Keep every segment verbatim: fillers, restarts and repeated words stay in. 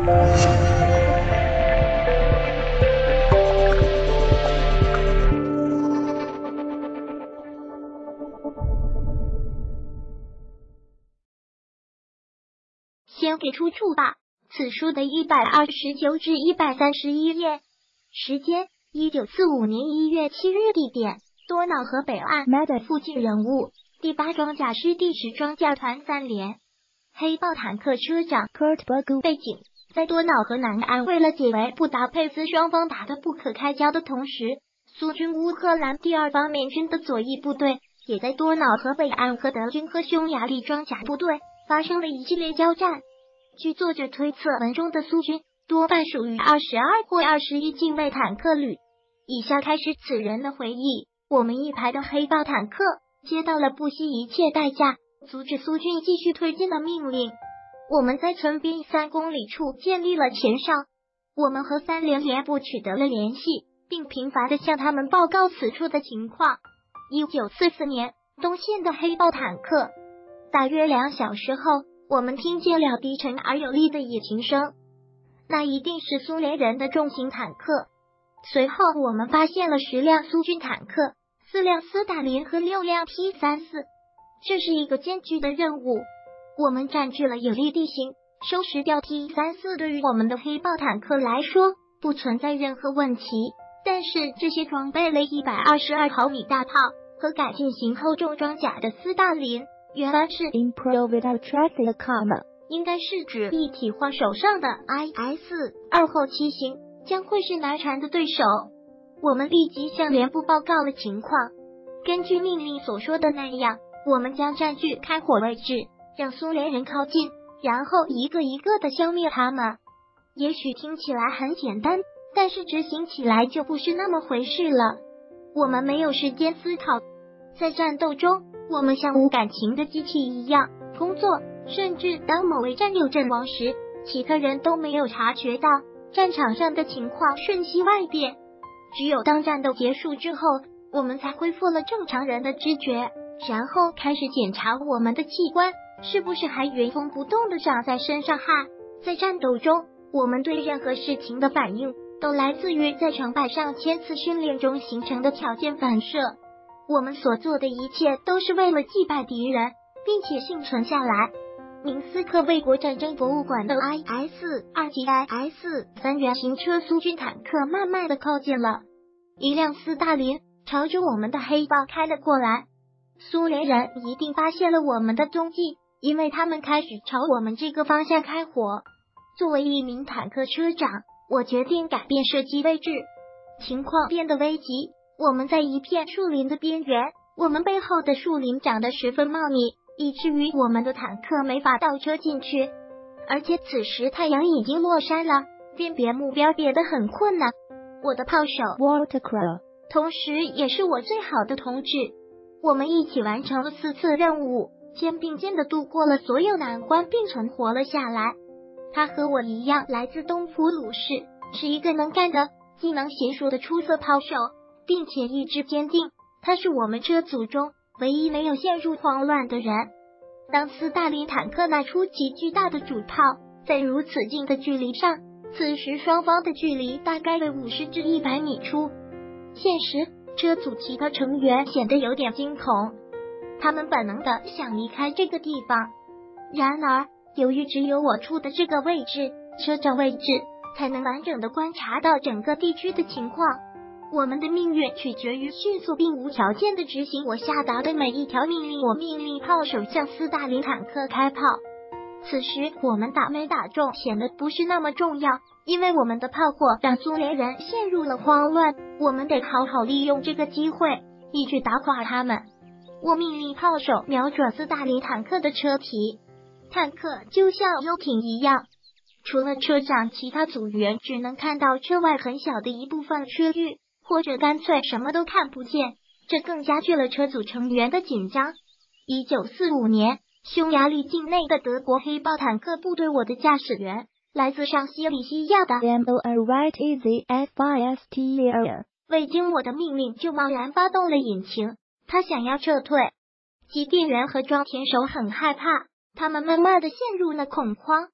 先给出处吧。此书的一百二十九至一百三十一页，时间一九四五年一月七日，地点多瑙河北岸附近，人物第八装甲师第十装甲团三连，黑豹坦克车长 Kurt Berg。 背景在多瑙河南岸，为了解围布达佩斯双方打得不可开交的同时，苏军乌克兰第二方面军的左翼部队也在多瑙河北岸和德军和匈牙利装甲部队发生了一系列交战。据作者推测，文中的苏军多半属于二十二或二十一近卫坦克旅。以下开始此人的回忆：我们一排的黑豹坦克接到了不惜一切代价阻止苏军继续推进的命令。我们在村边三公里处建立了前哨，我们和三连连部取得了联系，并频繁地向他们报告此处的情况。一九四四年，东线的黑豹坦克。大约两小时后，我们听见了低沉而有力的引擎声，那一定是苏联人的重型坦克。随后我们发现了十辆苏军坦克，四辆斯大林和六辆 T 三十四。这是一个艰巨的任务，我们占据了有利地形，收拾掉 T 三十四对于我们的黑豹坦克来说不存在任何问题。但是这些装备了一百二十二毫米大炮和改进型厚重装甲的斯大林，原来是 Improved Traffic Armor， 应该是指一体化手上的 I S 二后期型，将会是难缠的对手。我们立即向连部报告了情况，根据命令所说的那样，我们将占据开火位置，让苏联人靠近，然后一个一个的消灭他们。也许听起来很简单，但是执行起来就不是那么回事了。我们没有时间思考，在战斗中我们像无感情的机器一样工作，甚至当某位战友阵亡时，其他人都没有察觉到战场上的情况瞬息万变。只有当战斗结束之后，我们才恢复了正常人的知觉，然后开始检查我们的器官是不是还原封不动的长在身上哈。在战斗中，我们对任何事情的反应都来自于在成百上千次训练中形成的条件反射。我们所做的一切都是为了击败敌人，并且幸存下来。明斯克卫国战争博物馆的 I S 二及 I S 三原型车苏军坦克慢慢的靠近了，一辆斯大林朝着我们的黑豹开了过来。苏联人一定发现了我们的踪迹，因为他们开始朝我们这个方向开火。作为一名坦克车长，我决定改变射击位置。情况变得危急，我们在一片树林的边缘，我们背后的树林长得十分茂密，以至于我们的坦克没法倒车进去，而且此时太阳已经落山了，辨别目标变得很困难。我的炮手 Walter Crow 同时也是我最好的同志，我们一起完成了四次任务，肩并肩的度过了所有难关，并存活了下来。他和我一样来自东普鲁士，是一个能干的、技能娴熟的出色炮手，并且意志坚定。他是我们车组中唯一没有陷入慌乱的人。当斯大林坦克那出奇巨大的主炮在如此近的距离上，此时双方的距离大概为五十至一百米处。现时车组其他成员显得有点惊恐，他们本能的想离开这个地方。然而由于只有我处的这个位置，车长位置，才能完整的观察到整个地区的情况。我们的命运取决于迅速并无条件的执行我下达的每一条命令。我命令炮手向斯大林坦克开炮。此时我们打没打中显得不是那么重要，因为我们的炮火让苏联人陷入了慌乱，我们得好好利用这个机会，一举打垮他们。我命令炮手瞄准斯大林坦克的车体，坦克就像游艇一样，除了车长，其他组员只能看到车外很小的一部分区域，或者干脆什么都看不见，这更加剧了车组成员的紧张。一九四五年，匈牙利境内的德国黑豹坦克部队，我的驾驶员来自上西里西亚的 M O R Right Easy F I S T R， 未经我的命令就贸然发动了引擎，他想要撤退。机电员和装填手很害怕，他们慢慢的陷入了恐慌。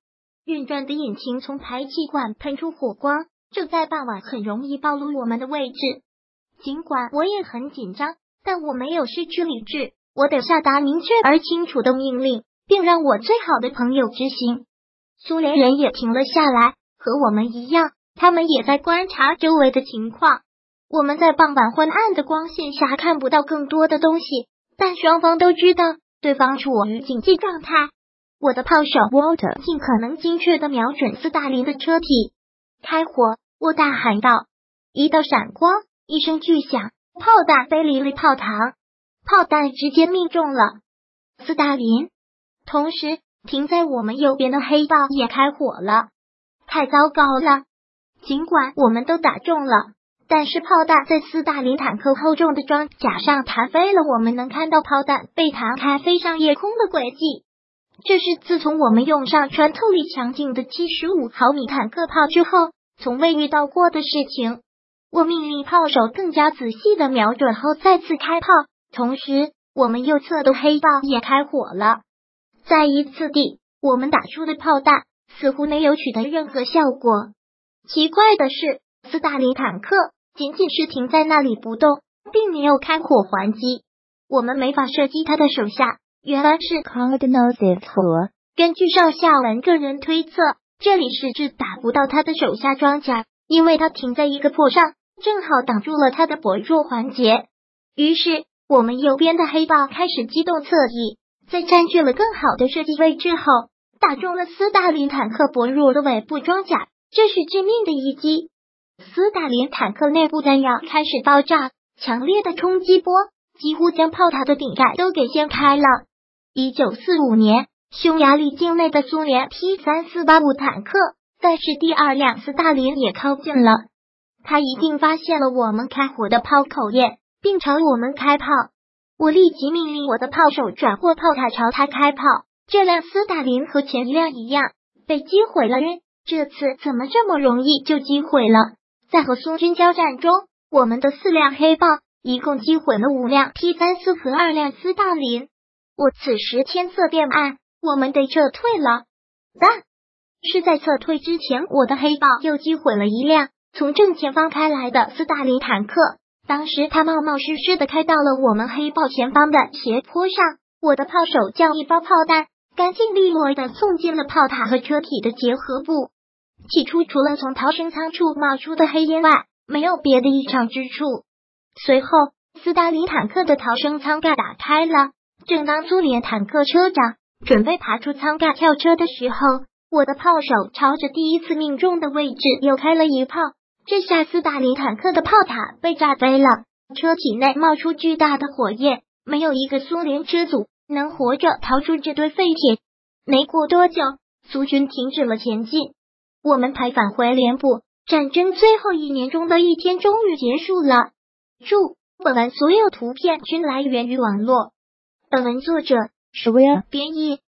运转的引擎从排气管喷出火光，这在傍晚很容易暴露我们的位置。尽管我也很紧张，但我没有失去理智，我得下达明确而清楚的命令，并让我最好的朋友执行。苏联人也停了下来，和我们一样，他们也在观察周围的情况。我们在傍晚昏暗的光线下看不到更多的东西，但双方都知道对方处于警戒状态。我的炮手 Walter 尽可能精确地瞄准斯大林的车体，开火！我大喊道。一道闪光，一声巨响，炮弹飞离了炮膛，炮弹直接命中了斯大林。同时，停在我们右边的黑豹也开火了。太糟糕了！尽管我们都打中了，但是炮弹在斯大林坦克厚重的装甲上弹飞了，我们能看到炮弹被弹开飞上夜空的轨迹。这是自从我们用上穿透力强劲的七十五毫米坦克炮之后，从未遇到过的事情。我命令炮手更加仔细的瞄准后再次开炮，同时我们右侧的黑豹也开火了。再一次地，我们打出的炮弹似乎没有取得任何效果。奇怪的是，斯大林坦克仅仅是停在那里不动，并没有开火还击。我们没法射击他的手下，原来是 Cardinals 河。根据上下文个人推测，这里是指打不到他的手下装甲，因为他停在一个坡上，正好挡住了他的薄弱环节。于是，我们右边的黑豹开始机动侧翼，在占据了更好的射击位置后，打中了斯大林坦克薄弱的尾部装甲，这是致命的一击。斯大林坦克内部弹药开始爆炸，强烈的冲击波几乎将炮塔的顶盖都给掀开了。一九四五年，匈牙利境内的苏联 P 三四八五坦克，但是第二辆斯大林也靠近了。他一定发现了我们开火的炮口焰，并朝我们开炮。我立即命令我的炮手转过炮塔朝他开炮。这辆斯大林和前一辆一样被击毁了，这次怎么这么容易就击毁了？在和苏军交战中，我们的四辆黑豹一共击毁了五辆 P 三四和二辆斯大林。我此时天色变暗，我们得撤退了。但是在撤退之前，我的黑豹又击毁了一辆从正前方开来的斯大林坦克。当时他冒冒失失的开到了我们黑豹前方的斜坡上，我的炮手将一包炮弹干净利落的送进了炮塔和车体的结合部。起初除了从逃生舱处冒出的黑烟外，没有别的异常之处。随后斯大林坦克的逃生舱盖打开了，正当苏联坦克车长准备爬出舱盖跳车的时候，我的炮手朝着第一次命中的位置又开了一炮。这下斯大林坦克的炮塔被炸飞了，车体内冒出巨大的火焰，没有一个苏联车组能活着逃出这堆废铁。没过多久，苏军停止了前进，我们排返回连部，战争最后一年中的一天终于结束了。注：本文所有图片均来源于网络。本文作者是威尔，编译